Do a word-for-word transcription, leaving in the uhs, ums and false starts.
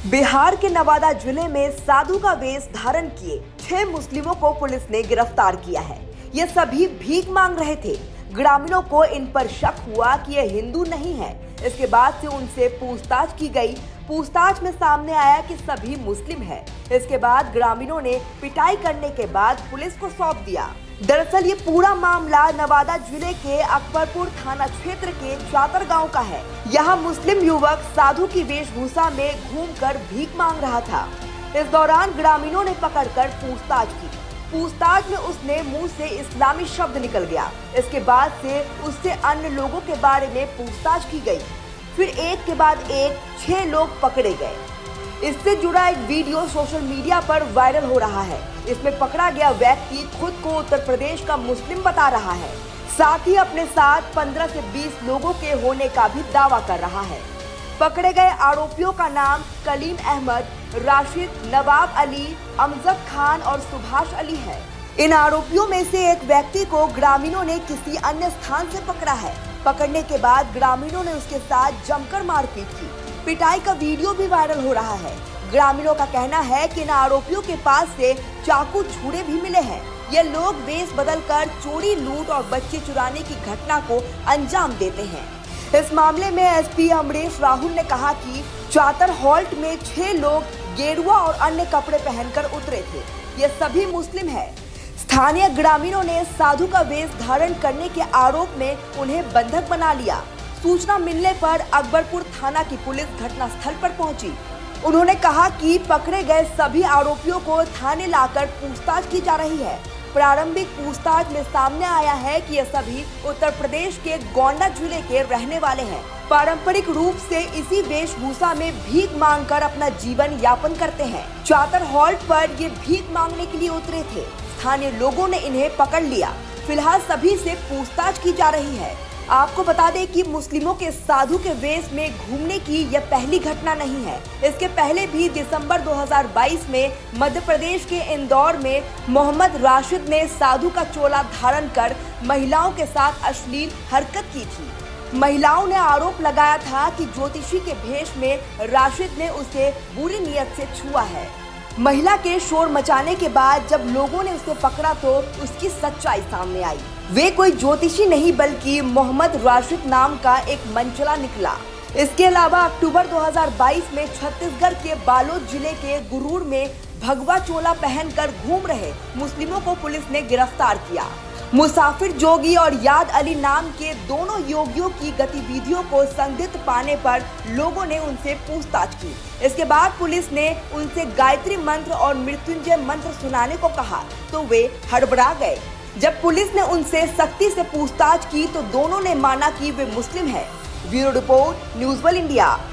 बिहार के नवादा जिले में साधु का वेश धारण किए छह मुस्लिमों को पुलिस ने गिरफ्तार किया है। ये सभी भीख मांग रहे थे। ग्रामीणों को इन पर शक हुआ कि ये हिंदू नहीं है। इसके बाद से उनसे पूछताछ की गई। पूछताछ में सामने आया कि सभी मुस्लिम हैं। इसके बाद ग्रामीणों ने पिटाई करने के बाद पुलिस को सौंप दिया। दरअसल ये पूरा मामला नवादा जिले के अकबरपुर थाना क्षेत्र के चातर गांव का है। यहाँ मुस्लिम युवक साधु की वेशभूषा में घूमकर भीख मांग रहा था। इस दौरान ग्रामीणों ने पकड़कर पूछताछ की। पूछताछ में उसने मुंह से इस्लामी शब्द निकल गया। इसके बाद से उससे अन्य लोगों के बारे में पूछताछ की गई। फिर एक के बाद एक छह लोग पकड़े गए। इससे जुड़ा एक वीडियो सोशल मीडिया पर वायरल हो रहा है। इसमें पकड़ा गया व्यक्ति खुद को उत्तर प्रदेश का मुस्लिम बता रहा है। साथ ही अपने साथ पंद्रह से बीस लोगों के होने का भी दावा कर रहा है। पकड़े गए आरोपियों का नाम कलीम अहमद, राशिद, नवाब अली, अमजद खान और सुभाष अली है। इन आरोपियों में से एक व्यक्ति को ग्रामीणों ने किसी अन्य स्थान से पकड़ा है। पकड़ने के बाद ग्रामीणों ने उसके साथ जमकर मारपीट की। पिटाई का वीडियो भी वायरल हो रहा है। ग्रामीणों का कहना है कि इन आरोपियों के पास से चाकू छुरे भी मिले हैं। ये लोग वेश बदलकर चोरी, लूट और बच्चे चुराने की घटना को अंजाम देते हैं। इस मामले में एसपी अमरेश राहुल ने कहा कि चातर हॉल्ट में छह लोग गेरुआ और अन्य कपड़े पहनकर उतरे थे। ये सभी मुस्लिम हैं। स्थानीय ग्रामीणों ने साधु का वेश धारण करने के आरोप में उन्हें बंधक बना लिया। सूचना मिलने पर अकबरपुर थाना की पुलिस घटनास्थल पर पहुंची। उन्होंने कहा कि पकड़े गए सभी आरोपियों को थाने लाकर पूछताछ की जा रही है। प्रारंभिक पूछताछ में सामने आया है कि ये सभी उत्तर प्रदेश के गोंडा जिले के रहने वाले हैं। पारंपरिक रूप से इसी वेशभूषा में भीख मांगकर अपना जीवन यापन करते हैं। चातर हॉल्ट पर ये भीख मांगने के लिए उतरे थे। स्थानीय लोगों ने इन्हें पकड़ लिया। फिलहाल सभी से पूछताछ की जा रही है। आपको बता दें कि मुस्लिमों के साधु के वेश में घूमने की यह पहली घटना नहीं है। इसके पहले भी दिसंबर दो हज़ार बाईस में मध्य प्रदेश के इंदौर में मोहम्मद राशिद ने साधु का चोला धारण कर महिलाओं के साथ अश्लील हरकत की थी। महिलाओं ने आरोप लगाया था कि ज्योतिषी के भेष में राशिद ने उसे बुरी नीयत से छुआ है। महिला के शोर मचाने के बाद जब लोगों ने उसे पकड़ा तो उसकी सच्चाई सामने आई। वे कोई ज्योतिषी नहीं बल्कि मोहम्मद राशिद नाम का एक मनचला निकला। इसके अलावा अक्टूबर दो हज़ार बाईस में छत्तीसगढ़ के बालोद जिले के गुरूर में भगवा चोला पहनकर घूम रहे मुस्लिमों को पुलिस ने गिरफ्तार किया। मुसाफिर जोगी और याद अली नाम के दोनों योगियों की गतिविधियों को संदिग्ध पाने पर लोगों ने उनसे पूछताछ की। इसके बाद पुलिस ने उनसे गायत्री मंत्र और मृत्युंजय मंत्र सुनाने को कहा तो वे हड़बड़ा गए। जब पुलिस ने उनसे सख्ती से पूछताछ की तो दोनों ने माना कि वे मुस्लिम हैं। Bureau report, news world India.